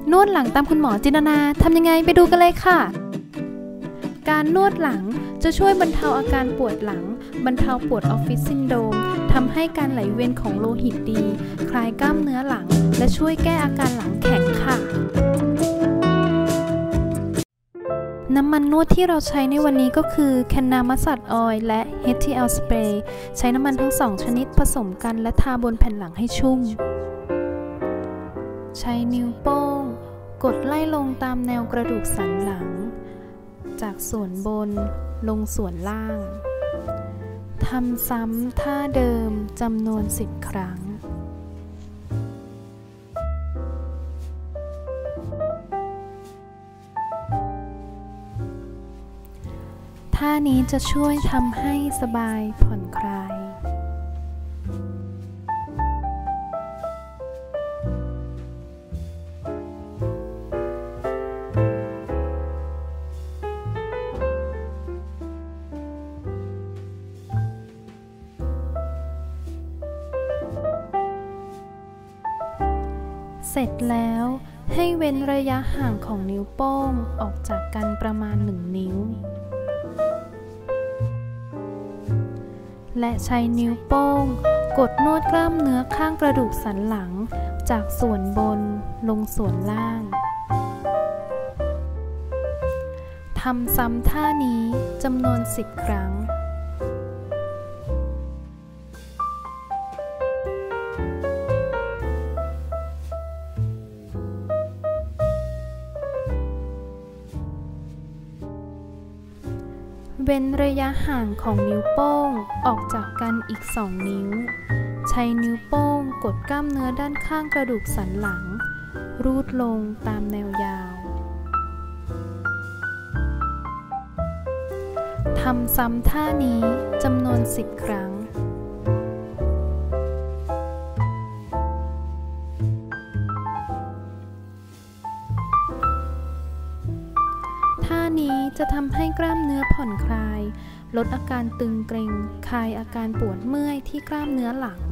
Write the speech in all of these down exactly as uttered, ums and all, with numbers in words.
นวดหลังตามคุณหมอจินตนาทำยังไงไปดูกันเลยค่ะการนวดหลังจะช่วยบรรเทาอาการปวดหลังบรรเทาปวดออฟฟิศซินโดรมทำให้การไหลเวียนของโลหิตดีคลายกล้ามเนื้อหลังและช่วยแก้อาการหลังแข็งค่ะน้ำมันนวดที่เราใช้ในวันนี้ก็คือแคนนามัสซัดออยล์และ เอช ที แอล สเปรย์ใช้น้ำมันทั้งสองชนิดผสมกันและทาบนแผ่นหลังให้ชุ่มใช้นิ้วโป้งกดไล่ลงตามแนวกระดูกสันหลังจากส่วนบนลงส่วนล่างทำซ้ำท่าเดิมจำนวนสิบครั้งท่านี้จะช่วยทำให้สบายผ่อนคลายเสร็จแล้วให้เว้นระยะห่างของนิ้วโป้งออกจากกันประมาณหนึ่งนิ้วและใช้นิ้วโป้งกดนวดกล้ามเนื้อข้างกระดูกสันหลังจากส่วนบนลงส่วนล่างทำซ้ำท่านี้จำนวนสิบครั้งเว้นระยะห่างของนิ้วโป้งออกจากกันอีกสองนิ้วใช้นิ้วโป้งกดกล้ามเนื้อด้านข้างกระดูกสันหลังรูดลงตามแนวยาวทำซ้ำท่านี้จำนวนสิบครั้งท่านี้จะทำให้กล้ามเนื้อผ่อนคลายลดอาการตึงเกร็งคลายอาการปวดเมื่อยที่กล้ามเนื้อหลัง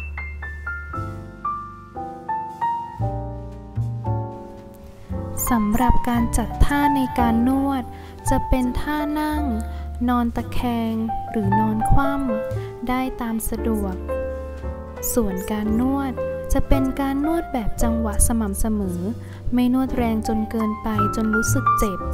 สำหรับการจัดท่าในการนวดจะเป็นท่านั่งนอนตะแคงหรือนอนคว่ำได้ตามสะดวกส่วนการนวดจะเป็นการนวดแบบจังหวะสม่ำเสมอไม่นวดแรงจนเกินไปจนรู้สึกเจ็บ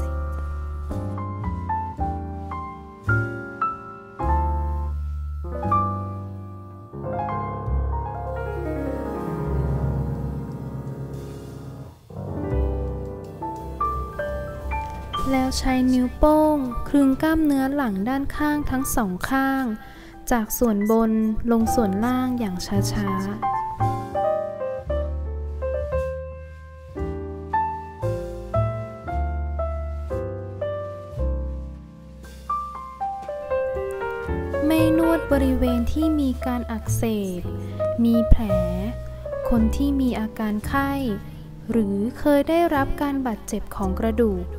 แล้วใช้นิ้วโป้งคลึงกล้ามเนื้อหลังด้านข้างทั้งสองข้างจากส่วนบนลงส่วนล่างอย่างช้าๆไม่นวดบริเวณที่มีการอักเสบมีแผลคนที่มีอาการไข้หรือเคยได้รับการบาดเจ็บของกระดูก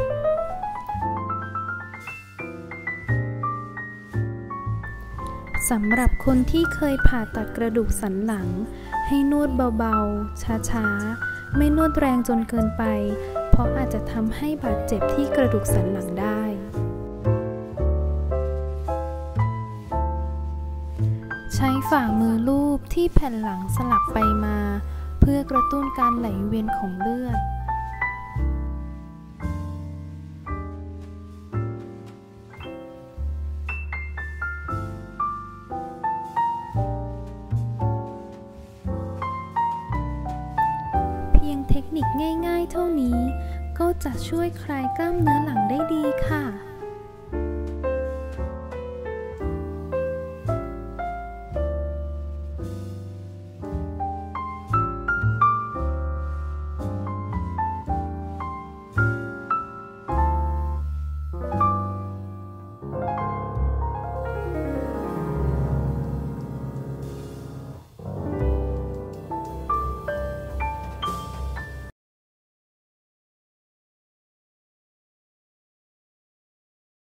สำหรับคนที่เคยผ่าตัดกระดูกสันหลังให้นวดเบาๆช้าๆไม่นวดแรงจนเกินไปเพราะอาจจะทำให้บาดเจ็บที่กระดูกสันหลังได้ใช้ฝ่ามือลูบที่แผ่นหลังสลับไปมาเพื่อกระตุ้นการไหลเวียนของเลือดเทคนิคง่ายๆเท่านี้ก็จะช่วยคลายกล้ามเนื้อหลังได้ดีค่ะ